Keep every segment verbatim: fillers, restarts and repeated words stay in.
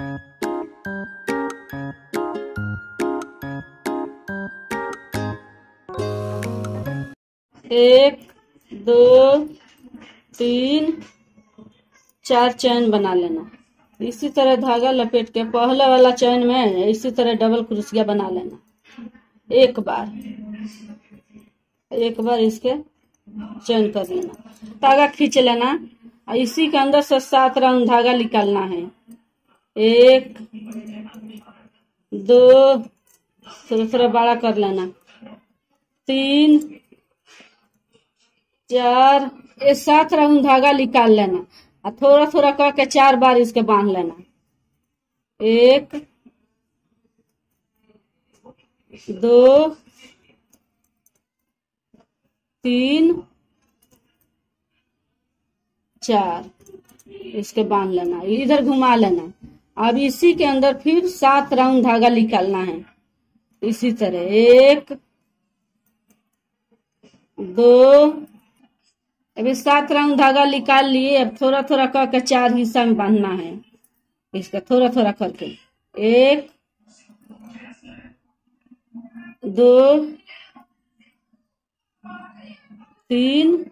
एक दो तीन चार चैन बना लेना। इसी तरह धागा लपेट के पहले वाला चैन में इसी तरह डबल क्रोशिया बना लेना। एक बार एक बार इसके चैन कर लेना, धागा खींच लेना। इसी के अंदर से सात राउंड धागा निकालना है। एक दो, थोड़ा थोड़ा बड़ा कर लेना, तीन चार, ये सात राउंड धागा निकाल लेना और थोड़ा थोड़ा करके चार बार इसके बांध लेना। एक दो तीन चार, इसके बांध लेना, इधर घुमा लेना। अब इसी के अंदर फिर सात राउंड धागा निकालना है। इसी तरह एक दो, अभी सात राउंड धागा निकाल लिए। अब थोड़ा थोड़ा करके चार हिस्सा में बांधना है इसका, थोड़ा थोड़ा करके। एक दो तीन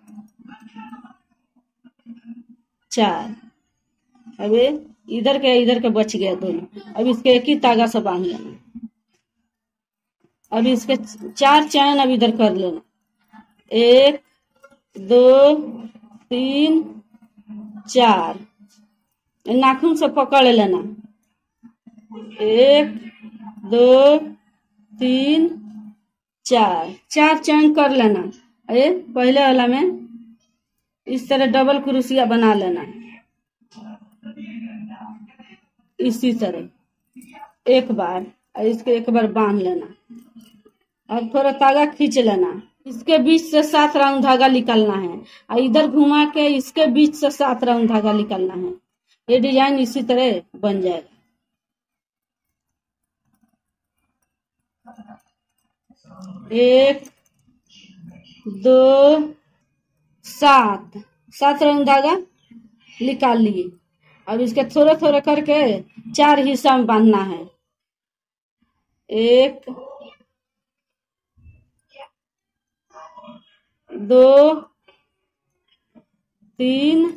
चार, अबे इधर के इधर के बच गया दोनों। अब इसके एक ही तागा से बांध लेना। अब इसके चार चैन अब इधर कर लेना। एक दो तीन चार, नाखून से पकड़ लेना। एक दो तीन चार, चार चैन कर लेना। अरे पहले वाला में इस तरह डबल क्रोशिया बना लेना। इसी तरह एक बार, इसके एक बार बांध लेना। अब थोड़ा धागा खींच लेना। इसके बीच से सात राउंड धागा निकालना है और इधर घुमा के इसके बीच से सात राउंड धागा निकालना है। ये डिजाइन इसी तरह बन जाएगा। एक दो सात, सात राउंड धागा निकाल लिए। अब इसके थोड़ा थोड़ा करके चार हिस्सा में बांधना है। एक दो तीन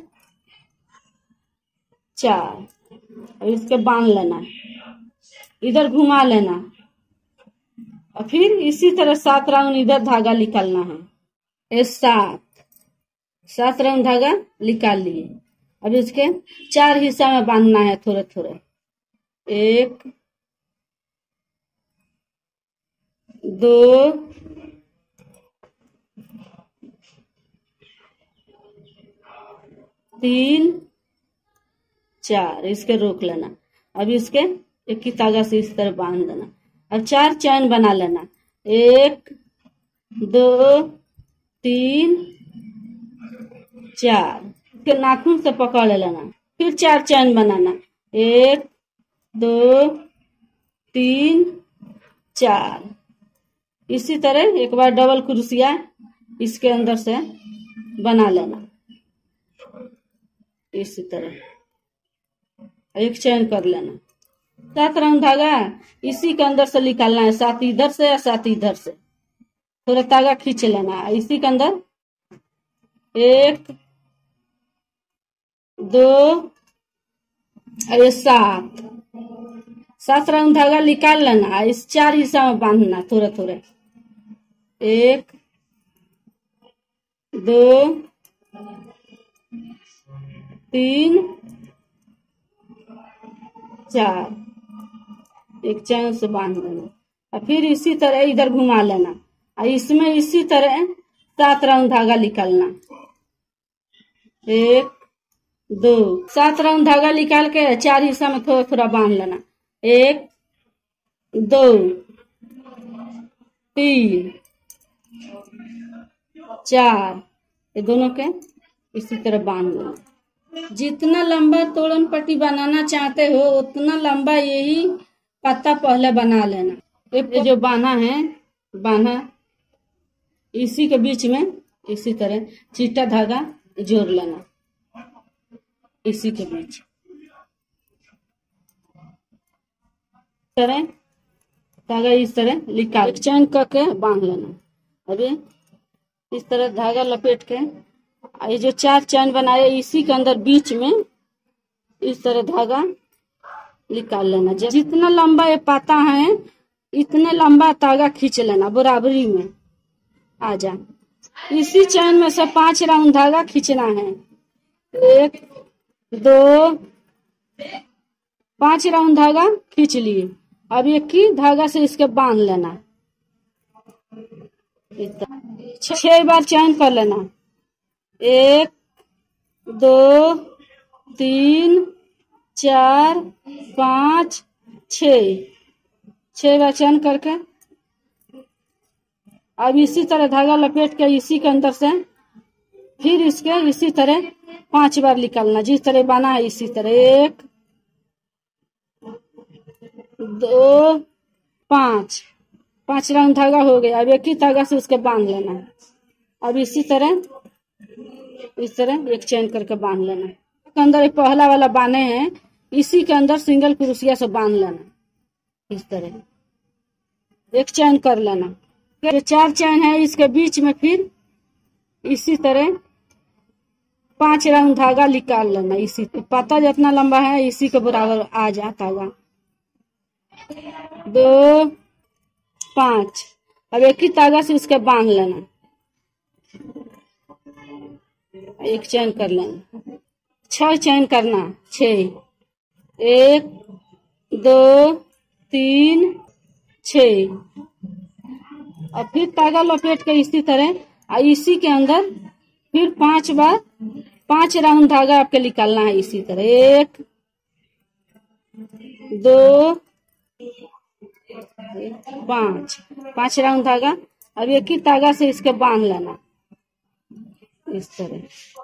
चार, और इसके बांध लेना, इधर घुमा लेना और फिर इसी तरह सात राउंड इधर धागा निकालना है। ये सात सात राउंड धागा निकाल लिए। अब इसके चार हिस्सा में बांधना है थोड़े थोड़े। एक दो तीन चार, इसके रोक लेना। अब इसके एक ही धागा से इस तरह बांध देना। अब चार चैन बना लेना। एक दो तीन चार, फिर नाखून से पकड़ लेना। फिर चार चैन बनाना। एक दो तीन चार, इसी तरह एक बार डबल क्रोशिया इसके अंदर से बना लेना। इसी तरह एक चैन कर लेना। सात राउंड धागा इसी के अंदर से निकालना है, सात इधर से या सात इधर से। थोड़ा धागा खींच लेना है इसी के अंदर। एक दो, अरे सात, सात राउंड धागा निकाल लेना। इस चार हिस्सा में बांधना थोड़ा थोड़ा। एक दो तीन चार, एक चैन से बांध लेना और फिर इसी तरह इधर घुमा लेना और इसमें इसी तरह सात राउंड धागा निकालना। एक दो, सात राउंड धागा निकाल के चार हिस्सा में थोड़ा थोड़ा बांध लेना। एक दो तीन चार, ये दोनों के इसी तरह बांध लेना। जितना लंबा तोड़न पट्टी बनाना चाहते हो उतना लंबा यही पत्ता पहले बना लेना। ये जो बांधा है, बांधा इसी के बीच में इसी तरह चीटा धागा जोड़ लेना। इसी के बीच तरह धागा इस तरह निकाल एक चैन करके बांध लेना। अभी इस तरह धागा लपेट के ये जो चार चैन बनाए इसी के अंदर बीच में इस तरह धागा निकाल लेना। जितना लंबा ये पाता है इतने लंबा धागा खींच लेना बराबरी में आ जा। इसी चैन में से पांच राउंड धागा खींचना है। एक दो पांच राउंड धागा खींच लिए। अब एक ही धागा से इसके बांध लेना। छह बार चैन कर लेना। एक दो तीन चार पाँच छ छह बार चैन करके अब इसी तरह धागा लपेट के इसी के अंदर से फिर इसके इसी तरह पांच बार निकालना। जिस तरह बना है इसी तरह एक दो पांच पांच राउंड धागा हो गया। अब एक ही धागा से उसके बांध लेना। अब इसी तरह इस तरह एक चैन करके बांध लेना। के अंदर एक पहला वाला बाने हैं इसी के अंदर सिंगल क्रोशिया से बांध लेना। इस तरह एक चैन कर लेना। जो चार चैन है इसके बीच में फिर इसी तरह पांच राउंड धागा निकाल लेना। इसी पता जितना लंबा है इसी के बराबर आ जा धागा। दो पांच अब एक ही धागा से उसके बांध लेना। एक चैन कर लेना। छह चैन करना। छह एक दो तीन छ और फिर धागा लपेट के इसी तरह और इसी के अंदर फिर पांच बार पांच राउंड धागा आपके निकालना है। इसी तरह एक दो पांच पांच राउंड धागा। अब एक ही धागा से इसके बांध लेना। इस तरह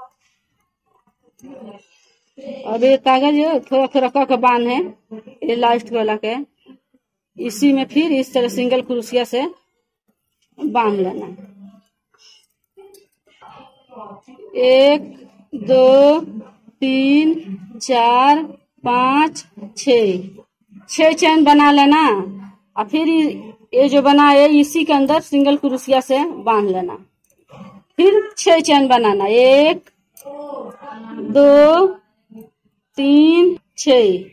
अब ये धागा जो थोड़ा थोड़ा करके बांध है ये लास्ट वाला के इसी में फिर इस तरह सिंगल क्रोशिया से बांध लेना। एक दो तीन चार पाँच छ छह चैन बना लेना और फिर ये जो बना है इसी के अंदर सिंगल क्रोशिया से बांध लेना। फिर छह चैन बनाना। एक दो तीन छ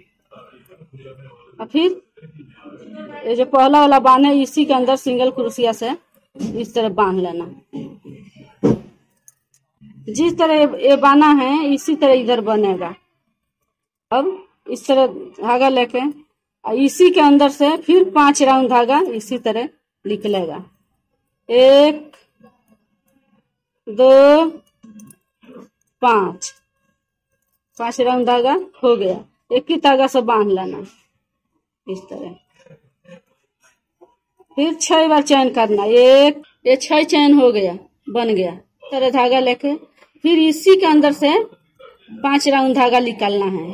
और फिर ये जो पहला वाला बांध है इसी के अंदर सिंगल क्रोशिया से इस तरह बांध लेना। जिस तरह ये बाना है इसी तरह इधर बनेगा। अब इस तरह धागा लेके इसी के अंदर से फिर पांच राउंड धागा इसी तरह निकलेगा। एक दो पांच पांच राउंड धागा हो गया। एक ही धागा से बांध लेना इस तरह। फिर छह बार चैन करना। एक ये छह चैन हो गया बन गया। इस तरह धागा लेके फिर इसी के अंदर से पांच राउंड धागा निकालना है।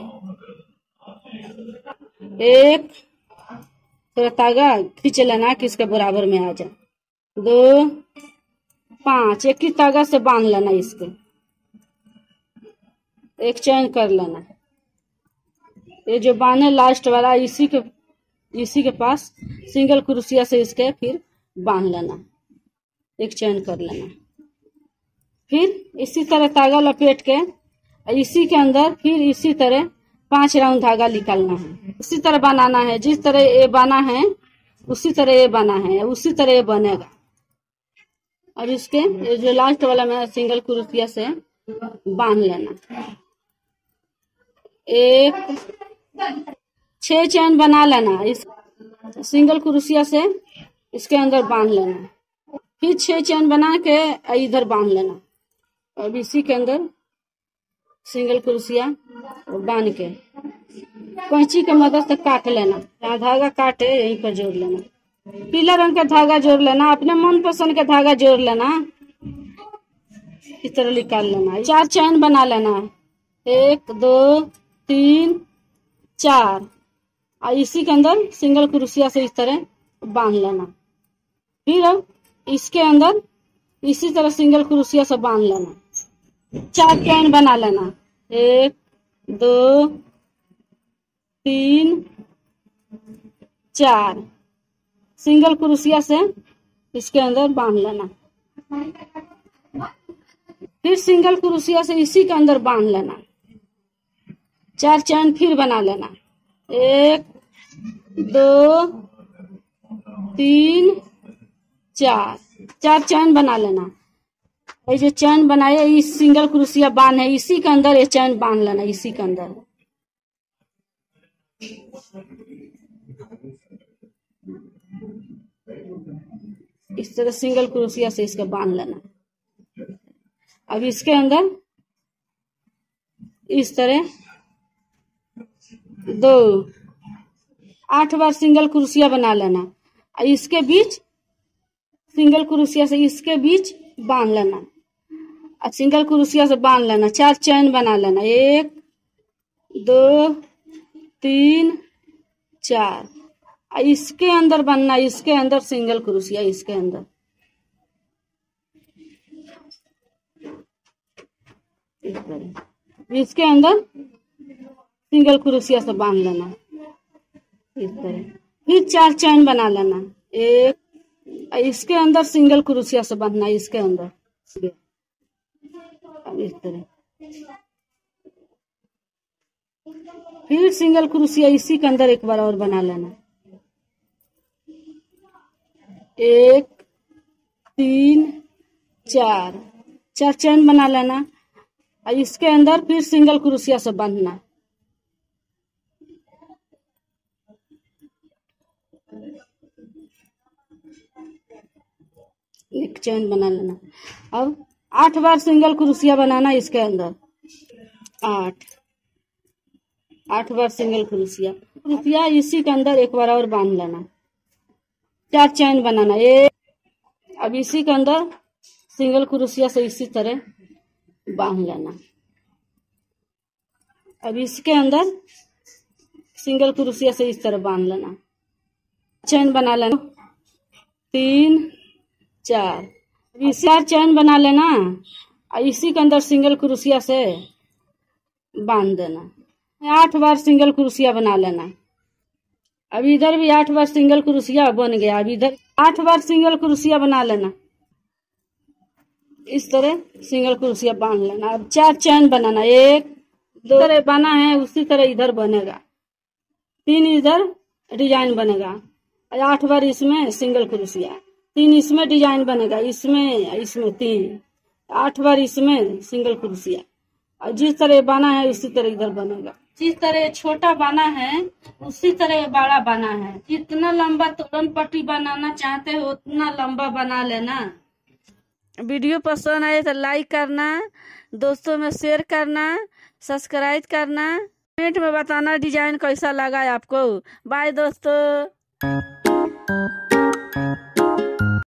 एक थोड़ा धागा खींच लेना कि इसके बराबर में आ जाए। दो पांच एक ही धागा से बांध लेना। इसके एक चैन कर लेना। ये जो बांधे लास्ट वाला इसी के इसी के पास सिंगल क्रोशिया से इसके फिर बांध लेना। एक चैन कर लेना। फिर इसी तरह धागा लपेट के इसी के अंदर फिर इसी तरह पांच राउंड धागा निकालना है। इसी तरह बनाना है। जिस तरह ये बना है उसी तरह ये बना है उसी तरह ये बनेगा। अब इसके ये जो लास्ट वाला में सिंगल क्रोशिया से बांध लेना। एक छह चैन बना लेना। इस सिंगल क्रोशिया से इसके अंदर बांध लेना। फिर छह चैन बना के इधर बांध लेना। अब इसी के अंदर सिंगल क्रोशिया बांध के कैंची के मदद से काट लेना। जहाँ धागा काटे यहीं पर जोड़ लेना। पीला रंग का धागा जोड़ लेना। अपने मन पसंद का धागा जोड़ लेना। इस तरह निकाल लेना। चार चैन बना लेना। एक दो तीन चार और इसी के अंदर सिंगल क्रोशिया से इस तरह बांध लेना। फिर अब इसके अंदर इसी तरह सिंगल क्रोशिया से बांध लेना। चार चैन बना लेना। एक दो तीन चार। सिंगल क्रोशिया से इसके अंदर बांध लेना, फिर सिंगल क्रोशिया से इसी के अंदर बांध लेना, चार चैन फिर बना लेना, एक दो तीन चार, चार चैन बना लेना। ये जो चैन बनाए इस सिंगल क्रोशिया बांध है इसी के अंदर ये चैन बांध लेना, इसी के अंदर इस तरह सिंगल क्रोशिया से इसका बांध लेना। अब इसके अंदर इस तरह दो आठ बार सिंगल क्रोशिया बना लेना और इसके बीच सिंगल क्रोशिया से इसके बीच बांध लेना और सिंगल क्रोशिया से बांध लेना, चार चैन बना लेना, एक दो तीन चार और इसके अंदर बनना, इसके अंदर सिंगल क्रोशिया, इसके अंदर इसके अंदर सिंगल क्रोशिया से बांध लेना इस तरह, फिर चार चैन बना लेना, एक इसके अंदर सिंगल क्रोशिया से बांधना, इसके अंदर अब इस तरह, फिर सिंगल क्रोशिया इसी के अंदर एक बार और बना लेना, एक तीन चार, चार चैन बना लेना और इसके अंदर फिर सिंगल क्रोशिया से बांधना, एक चैन बना लेना। अब आठ बार सिंगल क्रोशिया बनाना इसके अंदर, आठ आठ बार सिंगल क्रोशिया क्रोशिया इसी के अंदर एक बार और बांध लेना, चार चैन बनाना, एक अब इसी के अंदर सिंगल क्रोशिया से इसी तरह बांध लेना। अब इसके अंदर सिंगल क्रोशिया से इस तरह बांध लेना, चैन बना लेना, तीन चार, इस चार चैन बना लेना और इसी के अंदर सिंगल क्रोशिया से बांध देना, आठ बार सिंगल क्रोशिया बना लेना। अब इधर भी आठ बार सिंगल क्रोशिया बन गया, अब इधर आठ बार सिंगल क्रोशिया बना लेना, इस तरह सिंगल क्रोशिया बांध लेना। अब चार चैन बनाना, एक दो तरह बना है उसी तरह इधर बनेगा, तीन इधर डिजाइन बनेगा, आठ बार इसमें सिंगल क्रोशिया, तीन इसमें डिजाइन बनेगा, इसमें इसमें तीन, आठ बार इसमें सिंगल क्रोशिया, और जिस तरह बना है उसी तरह इधर बनेगा। जिस तरह छोटा बना है उसी तरह बड़ा बना है। जितना लंबा तोरण पट्टी बनाना चाहते हो उतना लंबा बना लेना। वीडियो पसंद आए तो लाइक करना, दोस्तों में शेयर करना, सब्सक्राइब करना, कमेंट में बताना डिजाइन कैसा लगा आपको। बाय दोस्तों।